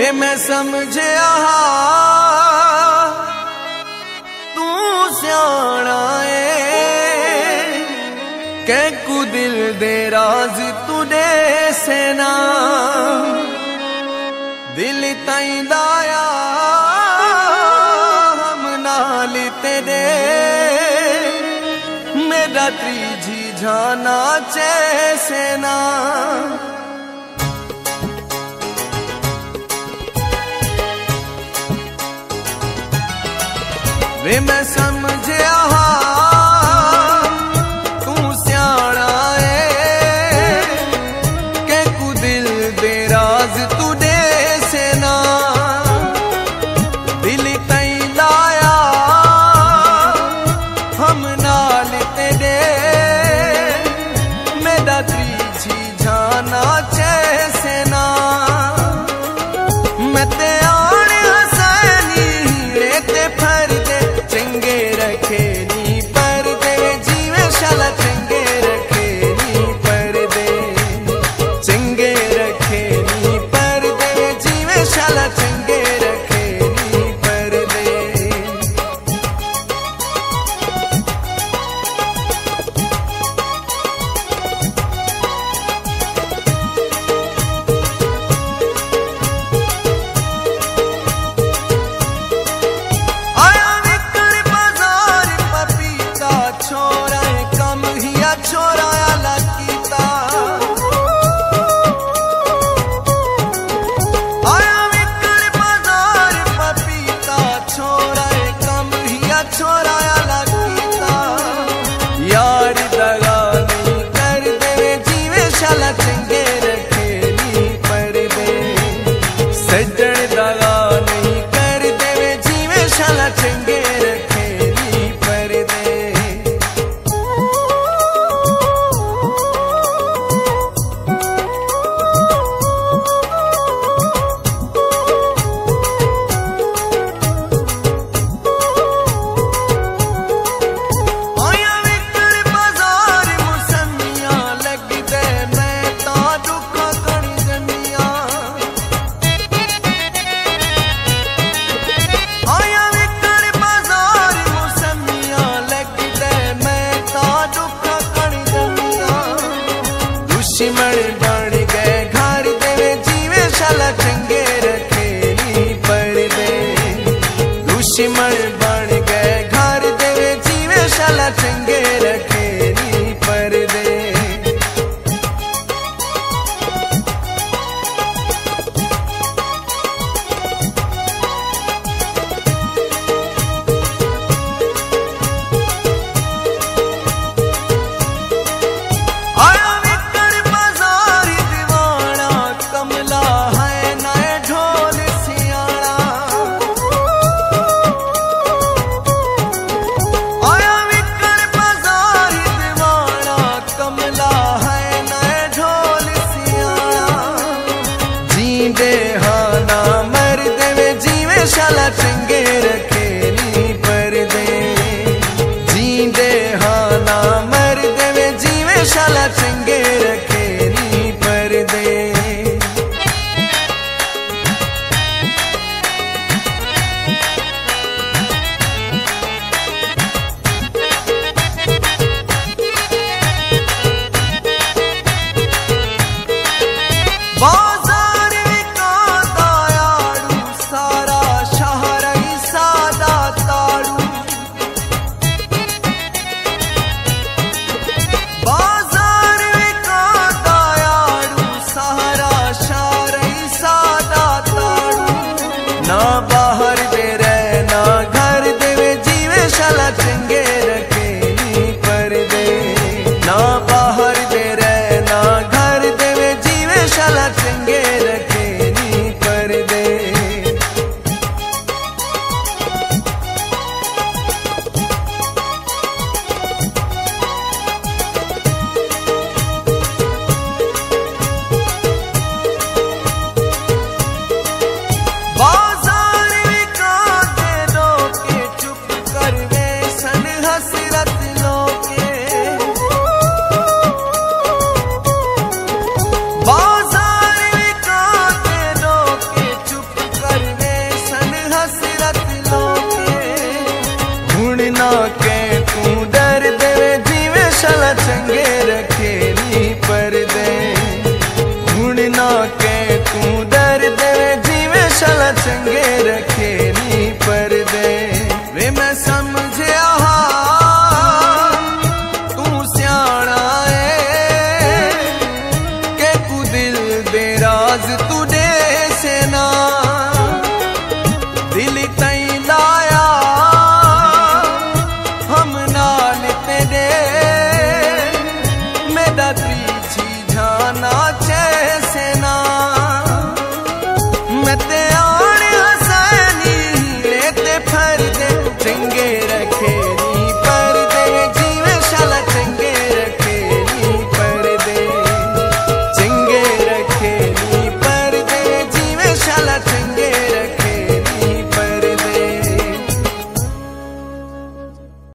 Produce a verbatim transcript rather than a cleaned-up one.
वे मैं समझया तू स्याणा है कै कु दिल दे राज तुडे सेना दिल ताई दाया हम नाल तेरे मेरा त्रीजी जाना जैसे ना वे मैं समझया तू स्याणा है कै कु दिल दे राज तुडे सेना दिल तई लाया हम नाल तेरे मेरा त्रीजी जाना जैसे ना मैं ते आने हसैनी रेते फर चंगे रखे नी पर दे जीवे शाला चंगे रखे नी पर दे चंगे रखे नी पर दे जीवे शाला चंगे रखे नी पर दे छोराया लकीता आया विकल बाजार पपीता छोरा कम हिया छोराया लकीता यार दगा नहीं कर दे जीवे शाला चंगे रखे नी पर दे सज्जन दगा नहीं कर दे जीवे शाला चंगे रखे नी पर दे दुश्मन बन गए घर देवे जीवे शाला चंगे रखे नी पर दे दुश्मन बन गए घर देवे जीवे शाला चंगे रखे नी पर दे शाला चंगे रखे नी पर दे जींदे हाँ ना मर देवे जीवे शाला चंगे रखे नी पर दे ना बाहर दे रहे ना घर देवे जीवे शाला चंगे रखे नी पर दे ना बाहर दे रहे ना घर देवे जीवे शाला चंगे रखे नी पर दे चंगे रखे नी पर्दे हुण ना के तू दर्द में जीवे शाला चंगे रखे नी पर्दे वे मैं समझया तू स्याणा है के तू दिल दे राज तू दे से ना दिल तई लाया हम नाल तेरे मेरा